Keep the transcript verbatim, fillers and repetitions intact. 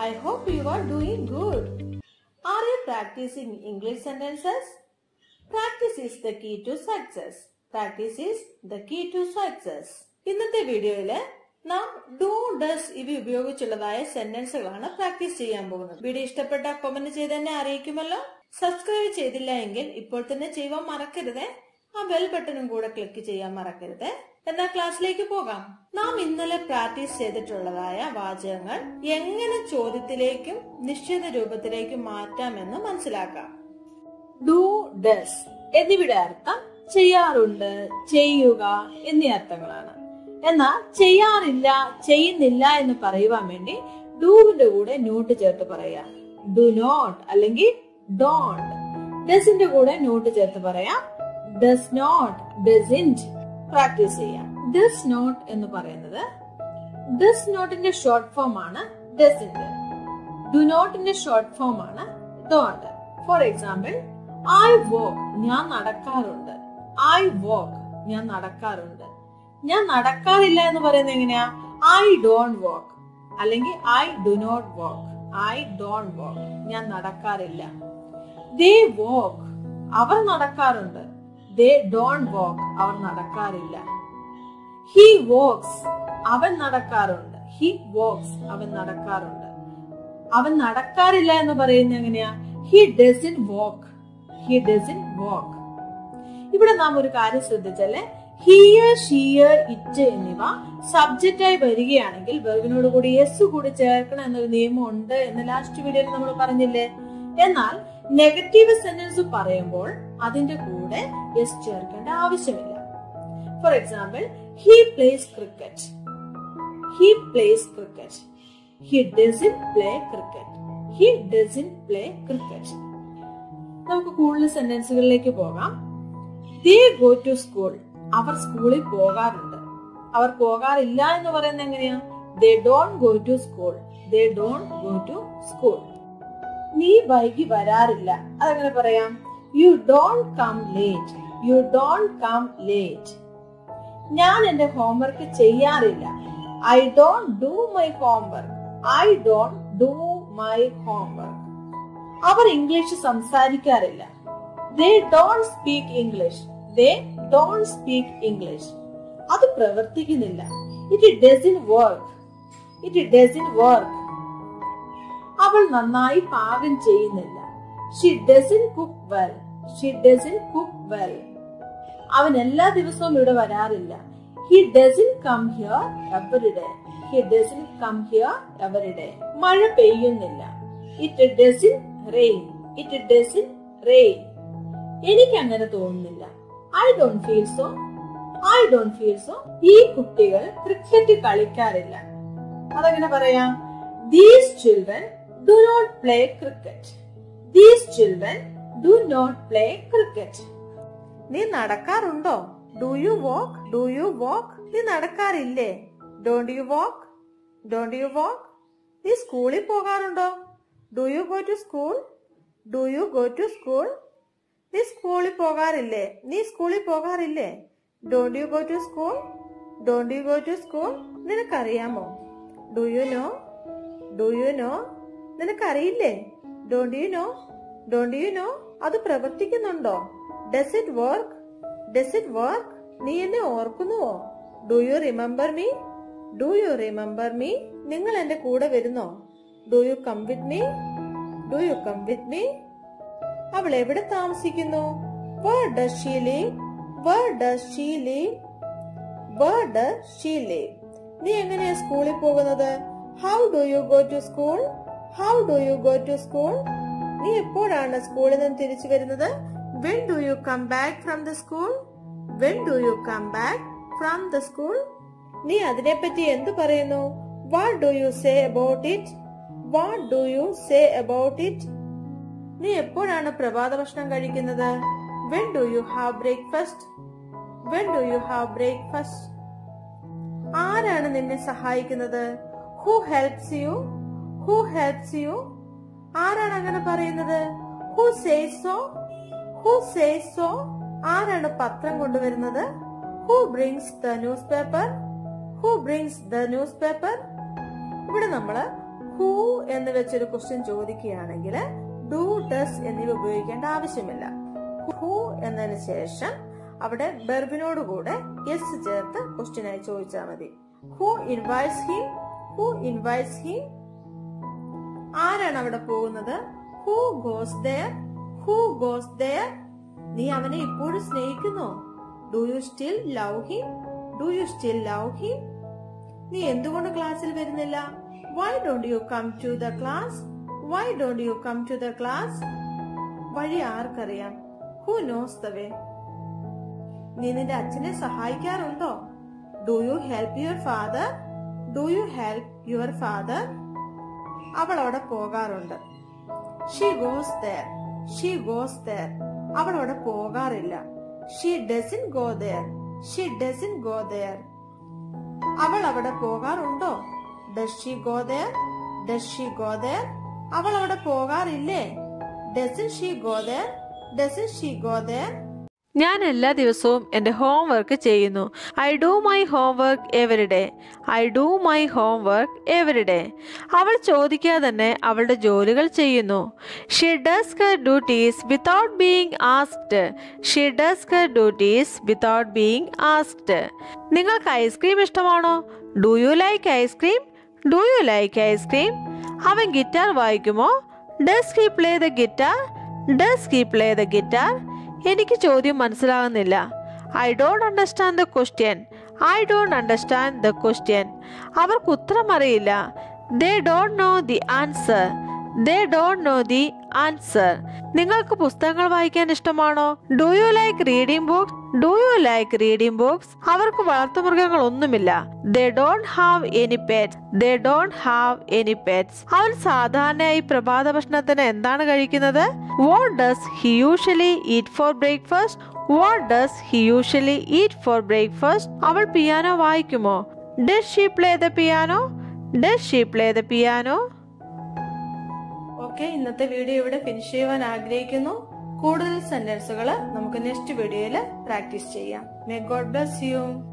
I hope you are doing good. Are you practicing English sentences? Practice is the key to success. Practice is the key to success. ഇന്നത്തെ വീഡിയോയില് നാം do does ഇവ ഉപയോഗിച്ചുള്ളതായ സെന്റൻസുകളാണ് practice ചെയ്യാൻ പോകുന്നത്. Video ഇഷ്ടപ്പെട്ട comment ചെയ്ത് തന്നെ അറിയിക്കുമല്ലോ. Subscribe ചെയ്തില്ല എങ്കിൽ ഇപ്പോൾ തന്നെ ചെയ്യുവാൻ മറക്കരുത്. ആ ബെൽ ബട്ടണും കൂടെ ക്ലിക്ക് ചെയ്യാൻ മറക്കരുത്. എന്നാൽ ക്ലാസ്സിലേക്ക് പോകാം. നാം ഇന്നലെ പ്രാക്ടീസ് ചെയ്തിട്ടുള്ളതായ വാചകങ്ങൾ എങ്ങനെ ചോദ്യത്തിലേക്കും നിശ്ചിത രൂപത്തിലേക്കും മാറ്റാമെന്ന് മനസ്സിലാക്കാം. ഡു ഡസ് എന്നിവയുടെ അർത്ഥം ചെയ്യാറുണ്ട്, ചെയ്യുക എന്നീ അർത്ഥങ്ങളാണ്. എന്നാൽ ചെയ്യാറില്ല, ചെയ്യുന്നില്ല എന്ന് പറയുവാൻ വേണ്ടി ഡൂവിന്റെ കൂടെ നോട്ട് ചേർത്ത് പറയാം. ഡു നോട്ട് അല്ലെങ്കിൽ ഡോണ്ട്. ഡസിന്റെ കൂടെ നോട്ട് ചേർത്ത് പറയാം. Does not, doesn't. പ്രാക്ടീസ് ചെയ്യാം. ഡസ് നോട്ട് എന്ന് പറയുന്നത് ഡസ് നോട്ടിന്റെ ഷോർട്ട് ഫോം ആണ് ഡസിന്റ്. ഡു നോട്ടിന്റെ ഷോർട്ട് ഫോം ആണ് don't. For example, I walk ഞാൻ നടക്കാറുണ്ട്. ഐ വോക്ക് ഞാൻ നടക്കാറുണ്ട്. ഞാൻ നടക്കാറില്ല എന്ന് പറയുന്നത് എങ്ങനെയാ? ഐ ഡോണ്ട് വോക്ക് അല്ലെങ്കിൽ I do not walk. I don't walk ഞാൻ നടക്കാറില്ല. ദേ വോക്ക് അവർ നടക്കാറുണ്ട്. ദേ ഡോണ്ട് വോക്ക് അവർ നടക്കാറില്ല. ഹി വോക്സ് അവൻ നടക്കാറുണ്ട്. ഹി വോക്സ് അവൻ നടക്കാറുണ്ട്. അവൻ നടക്കാറില്ല എന്ന് പറയുന്നത് എങ്ങനെയാ? He doesn't walk. He doesn't walk. ഇവിടെ നാം ഒരു കാര്യം ശ്രദ്ധിച്ചാലേ, ഹിയർ, ഷിയർ, ഇറ്റ് എന്നിവ സബ്ജക്റ്റ് ആയി വരികയാണെങ്കിൽ വെർബിനോട് കൂടി എസ് കൂടി ചേർക്കണം എന്നൊരു നിയമം ഉണ്ട് എന്ന് ലാസ്റ്റ് വീഡിയോയിൽ നമ്മൾ പറഞ്ഞില്ലേ. എന്നാൽ നെഗറ്റീവ് സെന്റൻസ് പറയുമ്പോൾ അതിന്റെ കൂടെ എസ് ചേർക്കേണ്ട ആവശ്യമില്ല. For example, he plays cricket. He plays cricket. He doesn't play cricket. He doesn't play cricket. നമുക്ക് കൂടുതൽ സെന്റൻസുകളിലേക്ക് പോകാം. They go to school. അവർ സ്കൂളിൽ പോകാറുണ്ട്. അവർ പോകാറില്ല എന്ന് പറയുന്നത് എങ്ങനെയാ? They don't go to school. They don't go to school. നീ വൈകി വരാറില്ല. അതെങ്ങനെ പറയാം? You don't come late. You don't come late. ഞാൻ എന്റെ ഹോംവർക്ക് ചെയ്യാറില്ല. I don't do my homework. I don't do my homework. അവർ ഇംഗ്ലീഷ് സംസാരിക്കാറില്ല. They don't speak English. They don't speak English. അത് പ്രവർത്തിക്കുന്നില്ല. It doesn't work. It doesn't work. അവൾ നന്നായി പാകം ചെയ്യുന്നില്ല. She doesn't cook well. She doesn't cook well. അവൻ എല്ലാ ദിവസവും ഇവിടെ വരാറില്ല. He doesn't come here every day. He doesn't come here every day. മഴ പെയ്യുന്നില്ല. It doesn't rain. It doesn't rain. എനിക്ക് അങ്ങനെ തോന്നുന്നില്ല. I don't feel so. I don't feel so. ഈ കുട്ടികൾ ക്രിക്കറ്റ് കളിക്കാറില്ല. അതെങ്ങനെ പറയാം? These children do not play cricket. These children do not play cricket. നീ നടക്കാറുണ്ടോ? Do you walk? Do you walk? നീ നടക്കാറില്ലേ? Don't you walk? Don't you walk? നീ സ്കൂളിൽ പോകാറുണ്ടോ? Do you go to school? Do you go to school? നീ സ്കൂളിൽ പോകാറില്ലേ? നീ സ്കൂളിൽ പോകാറില്ലേ? Don't you go to school? Don't you go to school? നിനക്കറിയാമോ? Do you know? Do you know? നിനക്കറിയില്ലേ? Don't you know? Don't you know? അത് പ്രവർത്തിക്കുന്നുണ്ടോ? Does it work? Does it work? നീ എന്നെ ഓർക്കുന്നുവോ? Do you remember me? Do you remember me? നിങ്ങൾ എന്റെ കൂടെ വരുന്നോ? Do you come with me? Do you come with me? അവൾ എവിടെ താമസിക്കുന്നു? Where does she live? Where does she live? Where does she live? നീ എങ്ങനെയാ സ്കൂളിൽ പോകുന്നത്? How do you go to school? How do you go to school? നീ എപ്പോഴാണ് സ്കൂളിൽ നിന്ന് തിരിച്ചു വരുന്നത്? When do you come back from the school? When do you come back from the school? നീ അതിനെപ്പറ്റി എന്ത് പറയുന്നു? What do you say about it? What do you say about it? നീ എപ്പോഴാണ് പ്രഭാത ഭക്ഷണം കഴിക്കുന്നത്? When do you have breakfast? When do you have breakfast? ആരാണ് നിന്നെ സഹായിക്കുന്നത്? Who helps you? Who helps you? ആരാണ് അങ്ങനെ പറയുന്നത്? Who says so? Who says so? ആരാണ് പത്രം കൊണ്ടുവരുന്നത്? Who brings the newspaper? Who brings the newspaper? ഇവിടെ നമ്മള് ഹൂ എന്ന് വെച്ചൊരു ക്വസ്റ്റ്യൻ ചോദിക്കുകയാണെങ്കിൽ ഡു, ഡസ് എന്നിവ ഉപയോഗിക്കേണ്ട ആവശ്യമില്ല. ഹൂ എന്നതിന് ശേഷം അവിടെ വെർബിനോട് കൂടെ യെസ് ചേർത്ത് ക്വസ്റ്റ്യൻ ആയി ചോദിച്ചാൽ മതി. Who invites him, who invites him. ആരാണ് അവിടെ പോകുന്നത്? Who goes there, who goes there. നീ അവനെ ഇപ്പോഴും സ്നേഹിക്കുന്നോ? Do you still love him, do you still love him. നീ എന്തുകൊണ്ട് ക്ലാസ്സിൽ വരുന്നില്ല? Why don't you come to the class, why don't you come to the class. വഴി ആർക്കറിയാം? Who knows the way. നീ നിന്റെ അച്ഛനെ സഹായിക്കാറുണ്ടോ? Do you help your father, do you help your father. അവൾ അവിടെ പോകാറുണ്ട്. She goes there, she goes there. അവൾ അവിടെ പോകാറില്ല. She doesn't go there, she doesn't go there. അവൾ അവിടെ പോകാറുണ്ടോ? Does she go there, does she go there. അവൾ അവിടെ പോകാറില്ലേ? Doesn't she go there, doesn't she go there. ഞാൻ എല്ലാ ദിവസവും എൻ്റെ ഹോംവർക്ക് ചെയ്യുന്നു. I do my homework every day, I do my homework every day. അവൾ ചോദിക്കാതെ തന്നെ അവളുടെ ജോലികൾ ചെയ്യുന്നു. She does her duties without being asked, she does her duties without being asked. നിങ്ങൾക്ക് ഐസ്ക്രീം ഇഷ്ടമാണോ? Do you like ice cream, do you like ice cream. അവൻ guitar വായിക്കുമോ? Does he play the guitar, does he play the guitar. എനിക്ക് ചോദ്യം മനസ്സിലാകുന്നില്ല. I don't understand the question, I don't understand the question. അവർക്ക് ഉത്തരം അറിയില്ല. They don't know the answer, they don't know the answer. നിങ്ങൾക്ക് പുസ്തകങ്ങൾ വായിക്കാൻ ഇഷ്ടമാണോ? Do you like reading books, do you like reading books. അവർക്ക് വളർത്തുമൃഗങ്ങൾ ഒന്നുമില്ല. They don't have any pets, they don't have any pets. അവൻ സാധാരണയായി പ്രഭാത ഭക്ഷണത്തിന് എന്താണ് കഴിക്കുന്നത്? What does he usually eat for breakfast, what does he usually eat for breakfast. അവൾ പിയാനോ വായിക്കുമോ? Does she play the piano, does she play the piano. Okay, ഇന്നത്തെ video ഇവിടെ ഫിനിഷ് ചെയ്യുവാൻ ആഗ്രഹിക്കുന്നു. കൂടുതൽ സെന്റൻസുകൾ നമുക്ക് നെക്സ്റ്റ് വീഡിയോയിൽ പ്രാക്ടീസ് ചെയ്യാം. May God bless U.